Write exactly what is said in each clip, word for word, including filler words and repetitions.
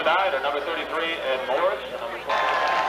tonight are number thirty-three, Ed Morris, and number twenty.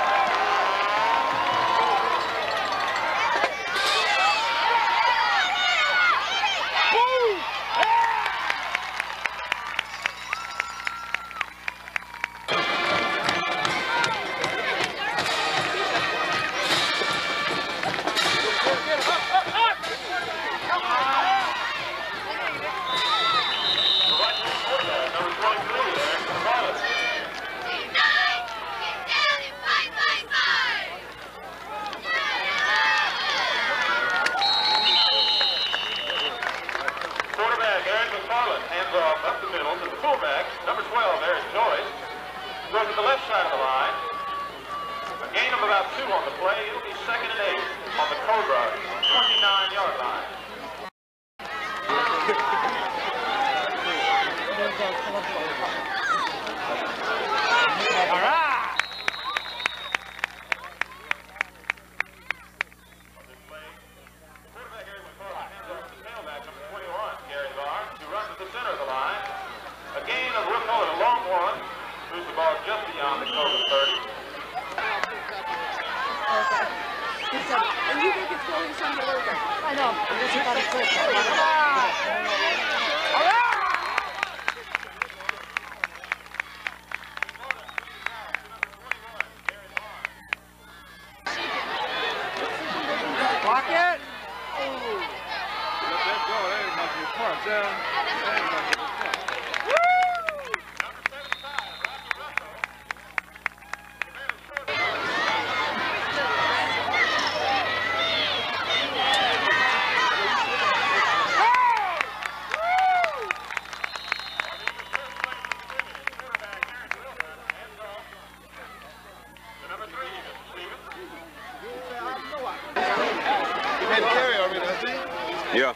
Yeah.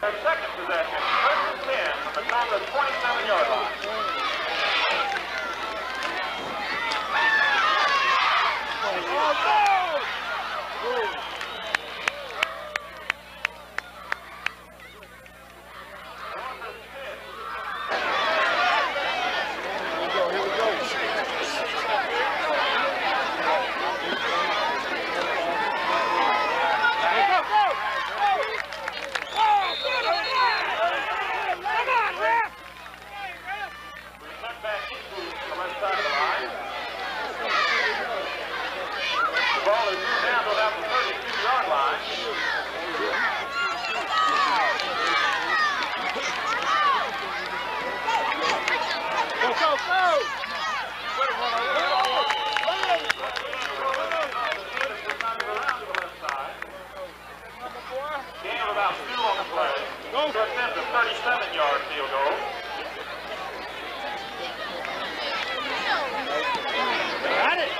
Their second possession, first and ten from the Colts twenty-seven yard line. thirty-seven yard field goal. Got it.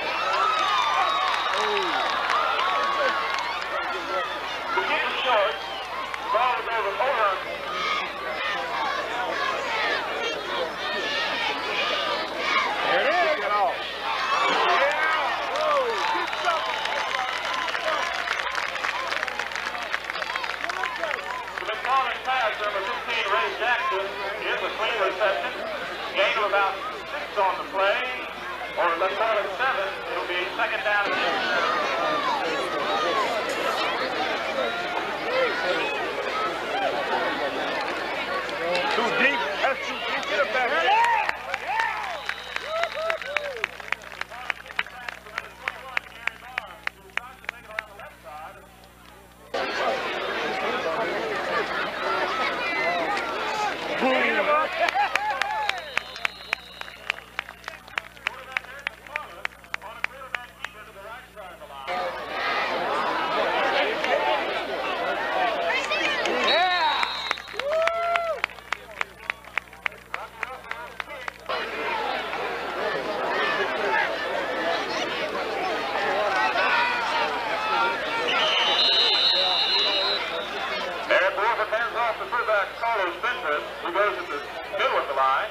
We're getting short. Ball is over over. There it is. Get off. Yeah. Oh, good stuff. The McFarland pass, number fifteen, Ray Jackson, is a clean reception. Gain of about six on the play, or let's call it seven. It'll be second down. Too deep. That's too deep. Get it back. Who goes at the middle of the line.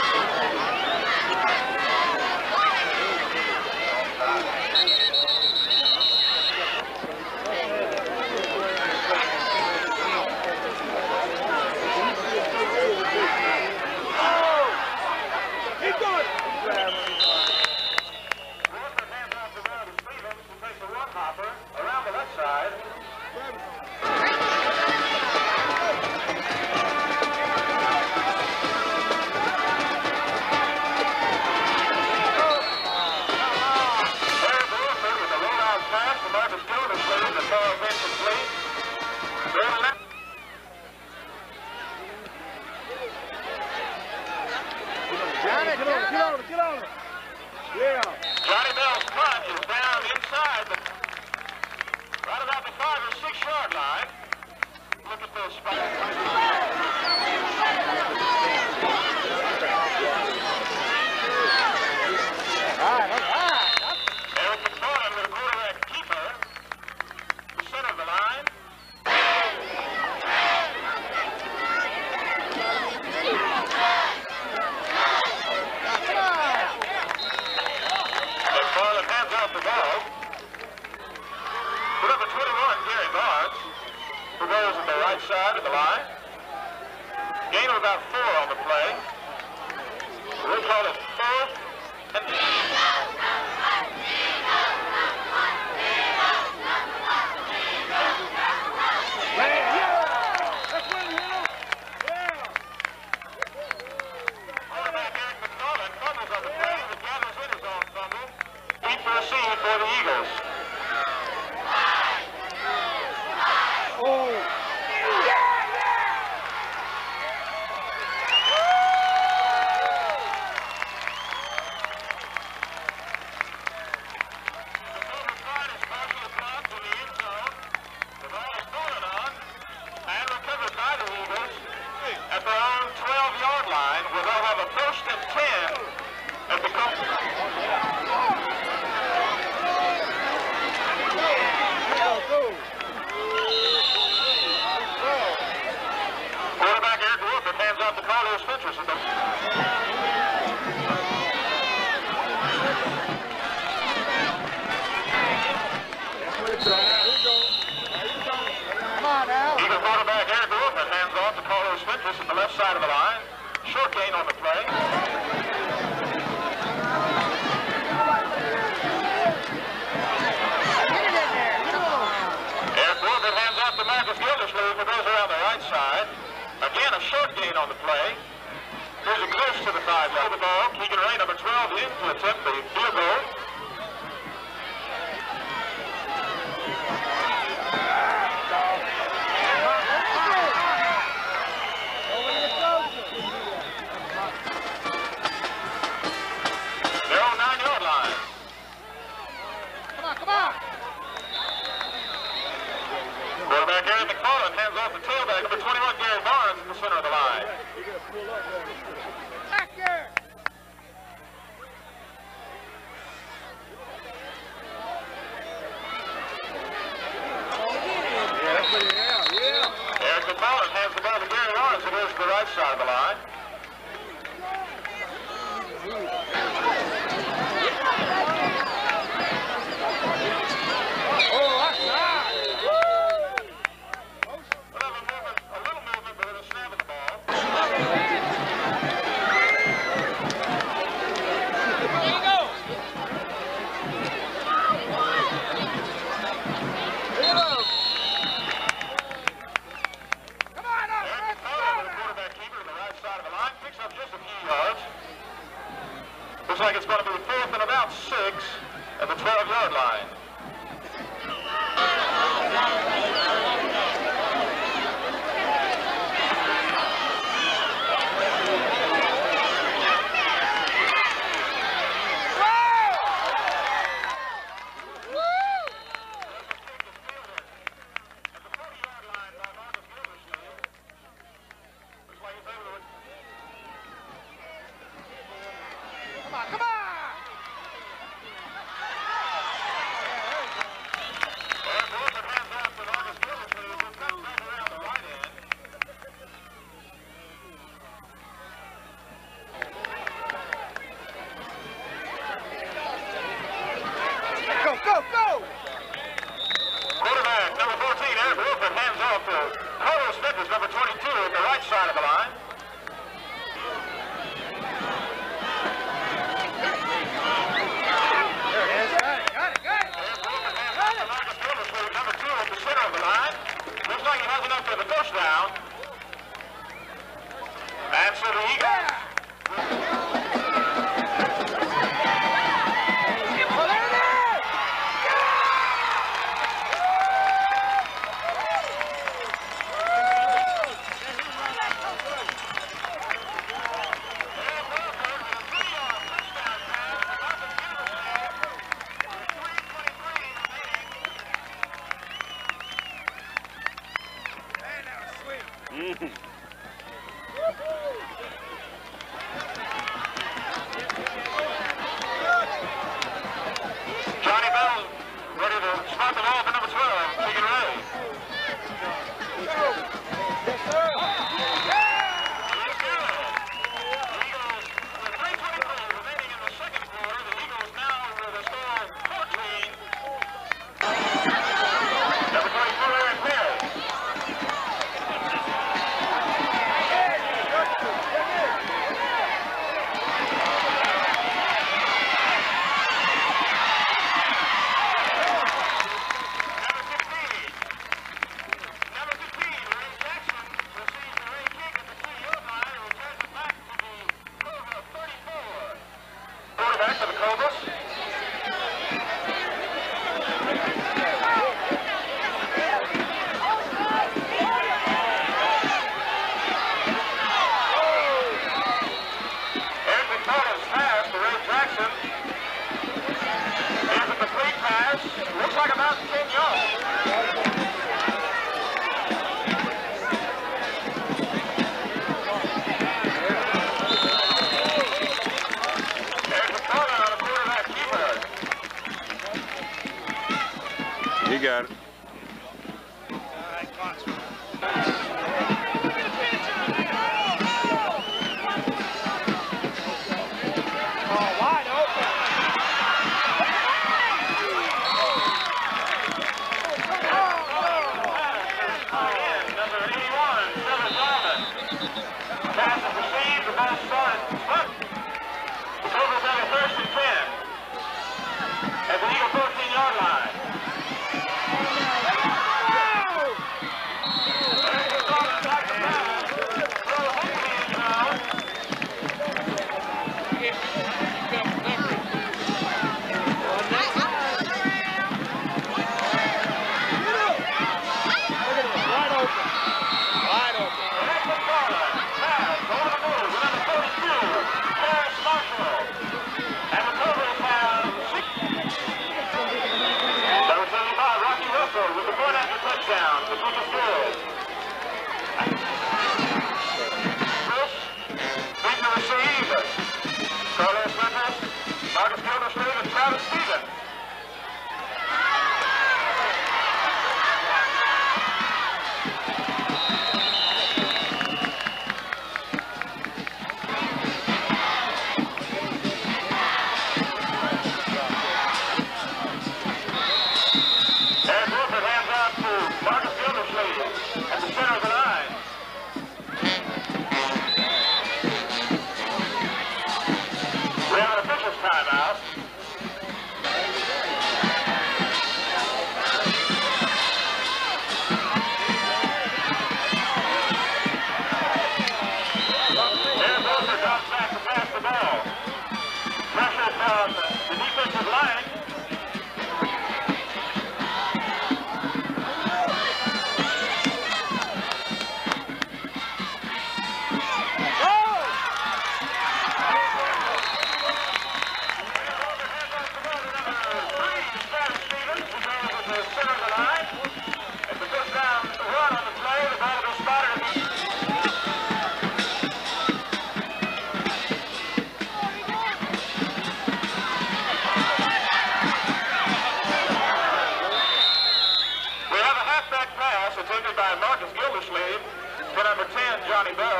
Oh! Keep going! Walker hands off the ball to Stevens, who takes a run hopper around the left side. Johnny Bell's punt is down inside, but right about the five or six yard line. Look at those spots. All right, all right. Eric McFarland, the quarterback keeper, the center of the line. The ball. Put up a twenty-one, Gary Barnes, who goes at the right side of the line. Gain of about four on the play. We'll call it fourth and quarterback Eric McFarland fumbles on the play, but gathers in his own fumble. Proceed for the Eagles. Oh. Carlos Fentress at the... Come on now. Eagle quarterback Eric Wolfman hands off to Carlos Fentress at the left side of the line. Short gain on the play. Eric Wolfman hands off to Marcus Gildersleeve, who goes around the right side. Again, a short gain on the play. Here's a close to the five-yard ball. Keegan Ray, number twelve, in to attempt the field goal. They're on nine-yard line. Come on, come on. Quarterback Gary McFarland hands off the tailback, number twenty-one, Gary Barnes, in the center of the line. Back here. Eric McFarland hands the ball to Gary Barnes, who goes to the right side of the line. Looks like it's going to be fourth and about six at the twelve-yard line. Come on, come on. Eric Wolfman hands off to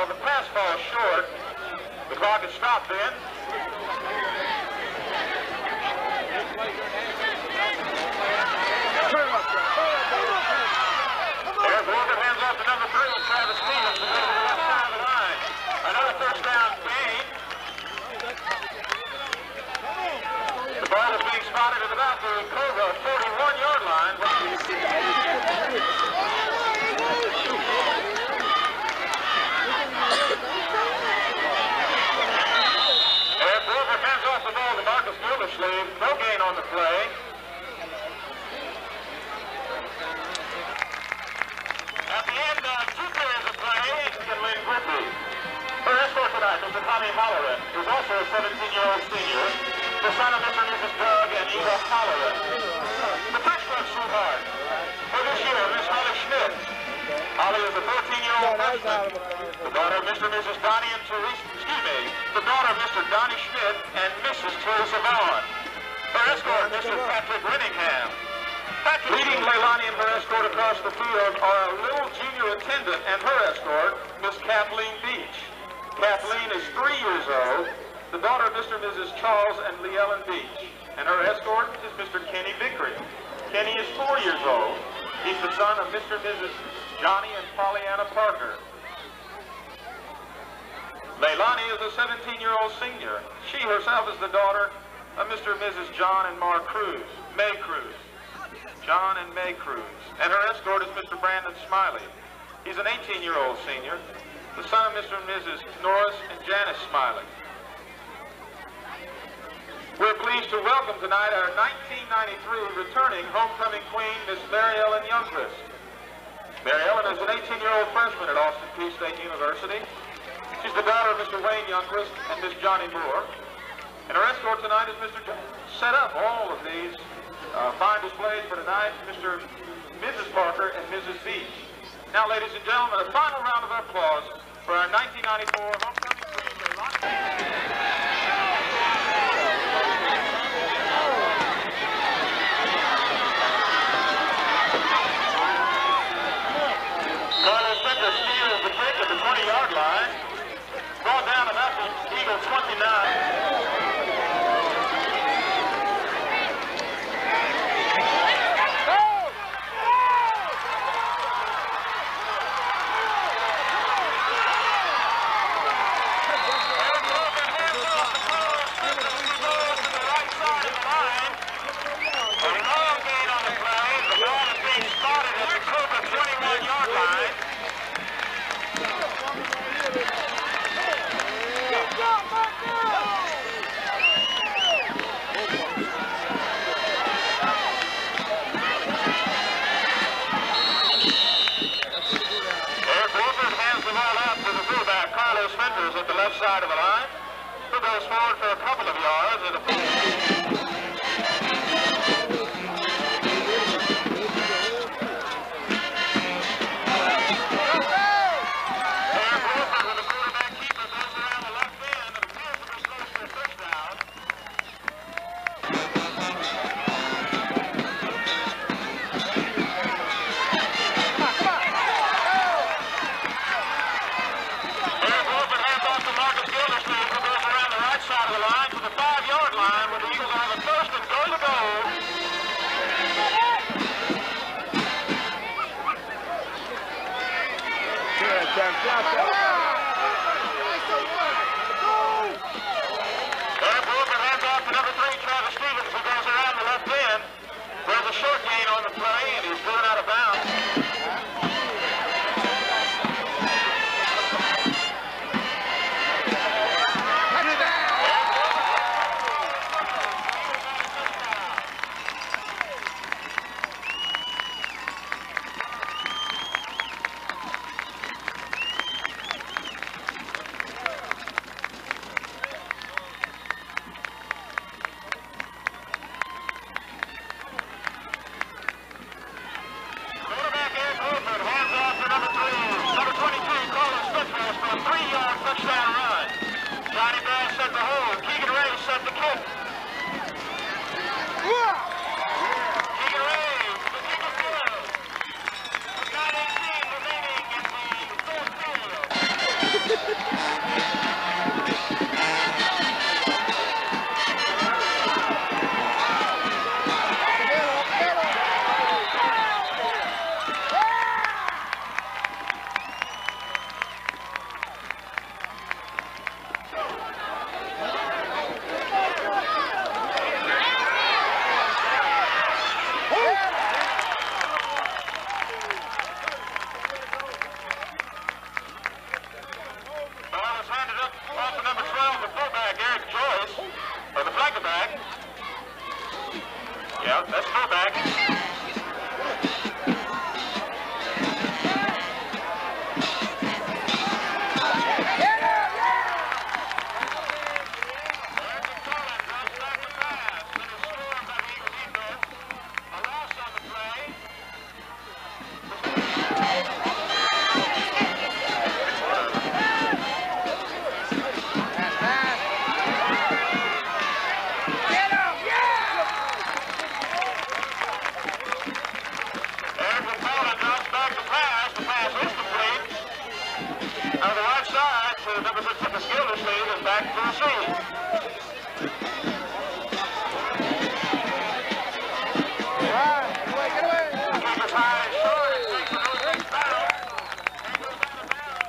ball. The pass falls short. The clock is stopped then. There's Wolford hands off to number three, Travis Stevens, to go to the left side of the line. Another first down gain. The ball is being spotted at about the Cobra forty-one yard line. As Wolford hands off the ball to Marcus Gildersleeve, no gain on the play. At the end of two periods of play, and Lynn Griffey. Her escort tonight, Mister Tommy Holleran, who's also a seventeen-year-old senior, the son of Mister and Missus Doug and Eva Holleran. The French Club sweetheart. For this year, Miss Holly Schmidt. Holly is a fourteen-year-old freshman. The daughter of Mister and Missus Donnie and Teresa, excuse me, the daughter of Mister Donnie Schmidt and Missus Teresa Vaughn. Her escort, Mister Patrick Renningham. Patrick. Leading Leilani and her escort across the field are a little junior attendant and her escort, Miss Kathleen Beach. Kathleen is three years old, the daughter of Mister and Missus Charles and Lee Ellen Beach. And her escort is Mister Kenny Vickery. Kenny is four years old. He's the son of Mister and Missus Johnny and Pollyanna Parker. Leilani is a seventeen-year-old senior. She herself is the daughter of Mister and Missus John and Mar Cruz, May Cruz. John and May Cruz. And her escort is Mister Brandon Smiley. He's an eighteen-year-old senior, the son of Mister and Missus Norris and Janice Smiley. We're pleased to welcome tonight our nineteen ninety-three returning homecoming queen, Miss Mary Ellen Youngquist. Mary Ellen is an eighteen-year-old freshman at Austin Peay State University. She's the daughter of Mister Wayne Youngquist and Miss Johnny Moore. And her escort tonight is Mister John. Set up all of these uh, fine displays for tonight, Mister Missus Parker and Missus Beach. Now, ladies and gentlemen, a final round of applause for our nineteen ninety-four homecoming queen, Leilani. Carlos Center steals the kick at the twenty-yard line. Ball down about the Eagle twenty-nine. At the left side of the line, who goes forward for a couple of yards and a Off to number twelve, the fullback, Eric Joyce. Or the flanker back. Yeah, that's fullback. Number six, the Gildersleeve is back to the scene. All right, get away, get away. Keep his high and short and takes the nose things down. And goes out of bounds.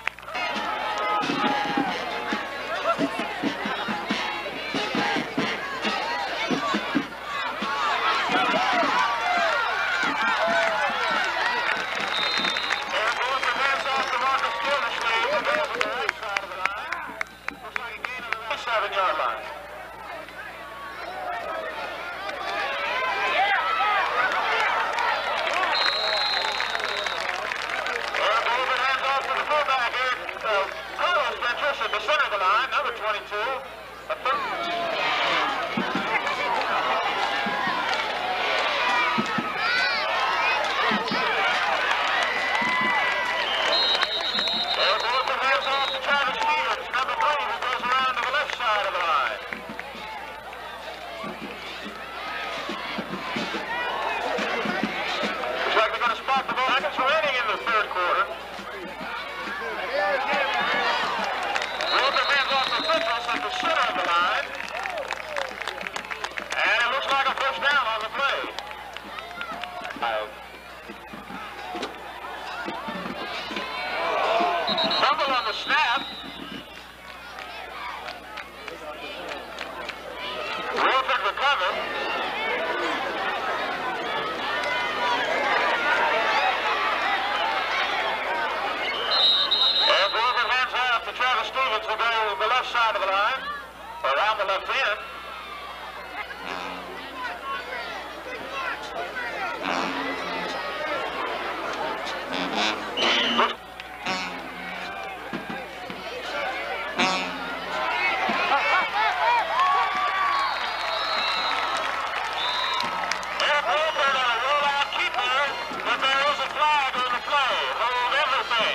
And goes the pass off to Marcus Gildersleeve and goes to the right side of the line. Looks like a gain of the seven-yard line. The center of the line, number twenty-two. A third. Hands off to Travis Stevens, number three, who goes around to the left side of the line. Looks like they're going to spot the ball. Seconds remaining in the third quarter. At the center of the line, and it looks like a first down on the play. Fumble on the snap. Wilford recovered. And Wilford hands off to Travis Stevens, who goes the left side of the line. Around the left end. Eric Wilford on a rollout keeper, but there is a flag on the play. Hold everything.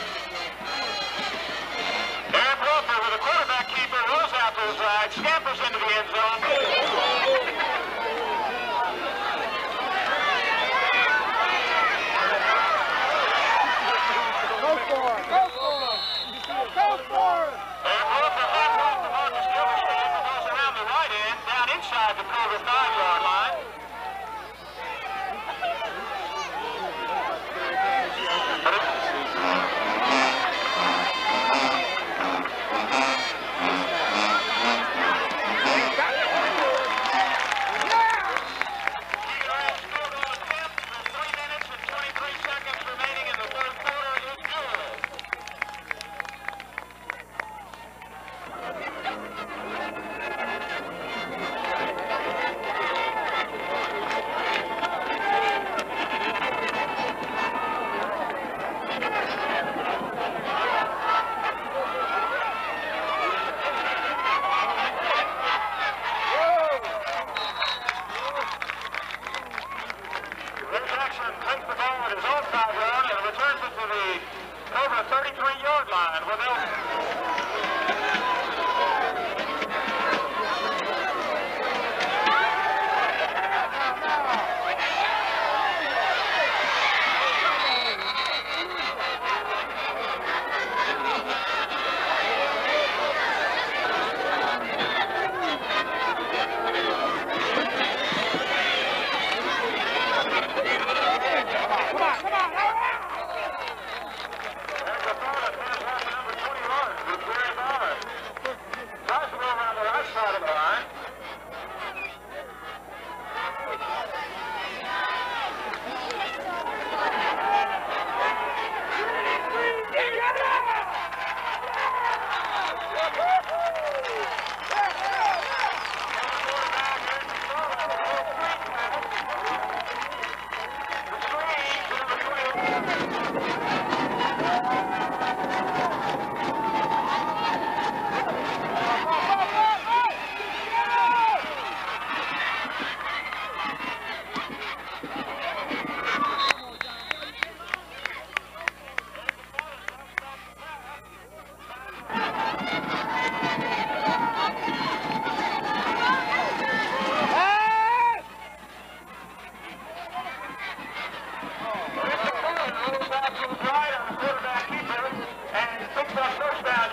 Eric Wilford with a quarterback keeper rolls out to his right, scampers into the end zone. Go for it, go for it. Go for it. Eric Wilford hands off to Marcus Gildersleeve, who goes around the right end, down inside the Kroger five-yard line.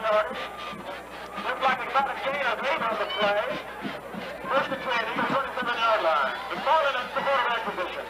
forty. Looks like it's about a gain of eight on the play. First and ten, Eagle twenty-seven yard line. The ball in the quarterback position.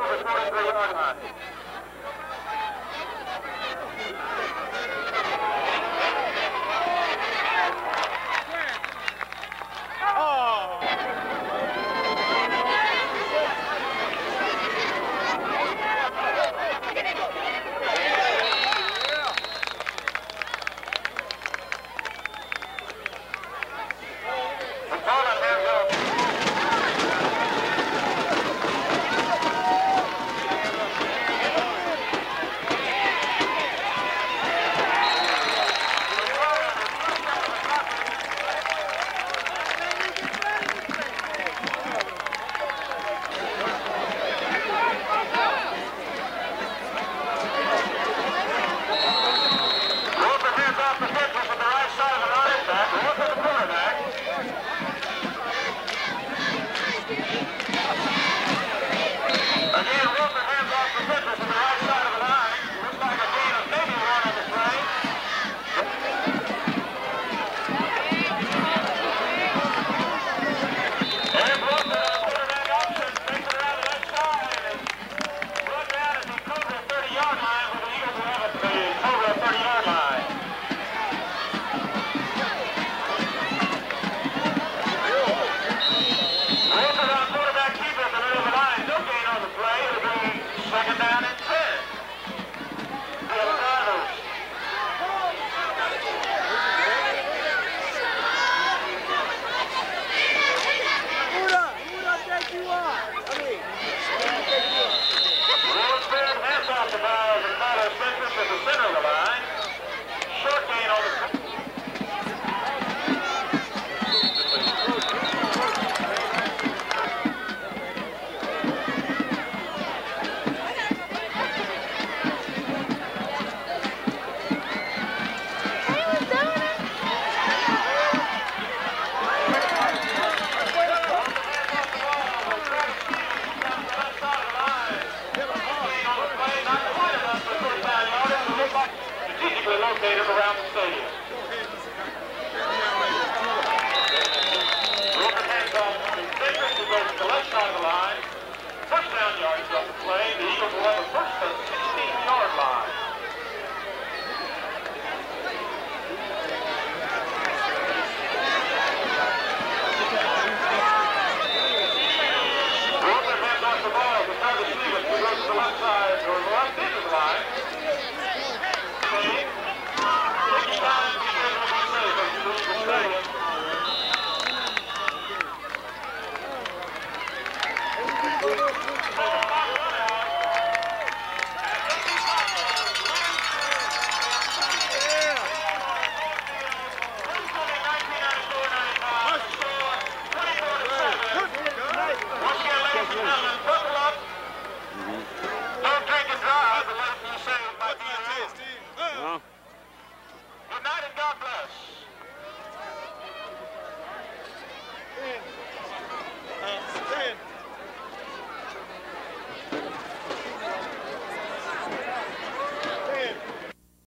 the forty-three yard line. Located around the stadium.